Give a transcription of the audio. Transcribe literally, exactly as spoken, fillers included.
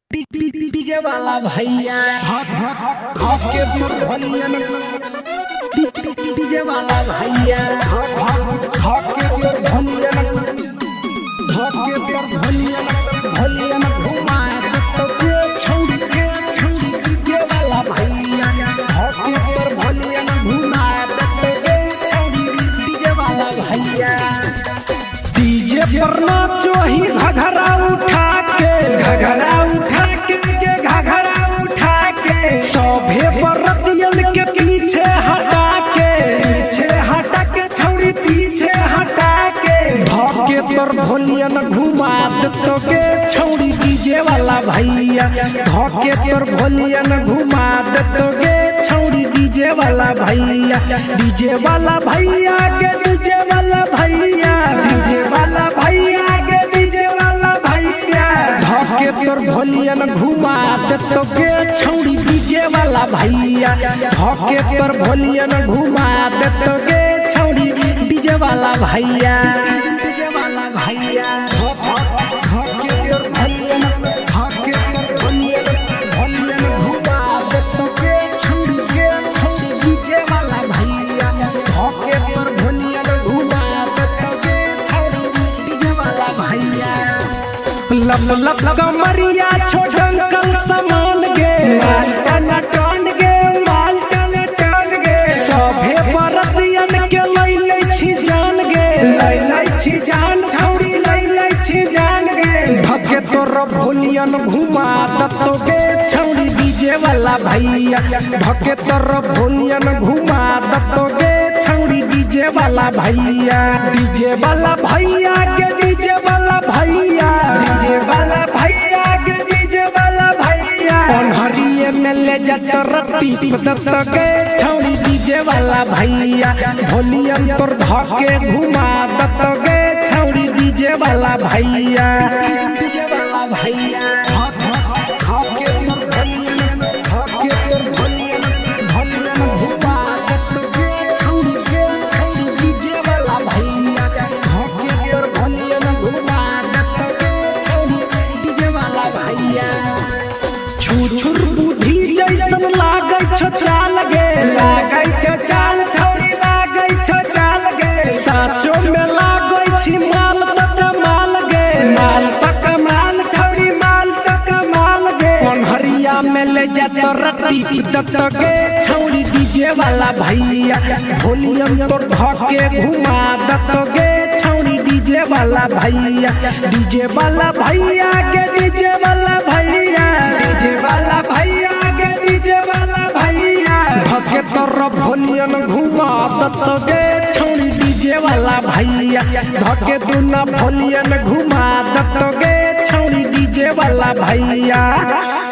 DJ वाला भैया हक हक हक के भलियन डीजे वाला भैया हक हक हक के भलियन हक के भलियन भलियन घुमा तो के छौड़ी के छौड़ी डीजे वाला भैया हक के भलियन घुमा तो के छौड़ी डीजे वाला भैया डीजे पर नाचो ही घघरा उठा के घघरा उठा के घघरा उठा के सभे बरतियन के पीछे हटा के पीछे हटा के छौरी पीछे हटा के धके पर भोलियन घुमा तो के छौरी डीजे वाला भैया धके पर भोलियन घुमा तो के छौरी डीजे वाला भैया डीजे वाला भैया के डीजे वाला भैया डीजे वाला भैया के डीजे वाला भैया धके पर भोलियन घुमा तो के छौड़ी डीजे वाला भैया धके पर भोलियन घुमा तो के छौड़ी डीजे वाला भैया डीजे वाला भैया धके पर भोलियन धके पर भोलियन भोलियन घुमा तो के छौड़ी के छौड़ी डीजे वाला भैया धके पर भोलियन घुमा तो के छौड़ी डीजे वाला भैया लब लब कमरिया छोटन कल समान गे माल टन टन गे माल टन टन गे सभे बरतियन के लै लै छी जान गे लै लै छी जान छौरी लै लै छी जान गे धके तोर भोलियन घुमा दतो गे छौरी डीजे वाला भैया धके तोर भोलियन घुमा दतो गे छौरी डीजे वाला भैया डीजे वाला भैया के डीजे वाला भैया डीजे वाला भैया के डीजे वाला भैया अनहरिए में ले जात रत्ती दत के छौरी डीजे वाला भैया भोलियन पर धके घुमा दत के छौरी डीजे वाला भैया डीजे वाला भैया हक हक हक के पर भोलियन हक के पर भोलियन भोलियन घुमा दत के छौरी के छौरी डीजे वाला भैया हक के पर भोलियन घुमा दत के छौरी डीजे वाला भैया छुछुर बुद्धि जैसन लागै छ चाल गे लागै छ चाल छौरी लागै छ चाल गे साचो में लागै छी माल तक माल गे माल तक माल छौरी माल तक माल गे अनहरिया में ले जात रत्ती दत गे छौरी डीजे वाला भैया भोलियन तोर धके घुमा दत गे छौरी डीजे वाला भैया डीजे वाला भैया के डीजे वाला भैया डीजे वाला भैया के डीजे वाला भैया धके तोर भोलियन घुमा दत गे छौरी डीजे वाला भैया धके दुना भोलियन घुमा दत गे छौरी डीजे वाला भैया।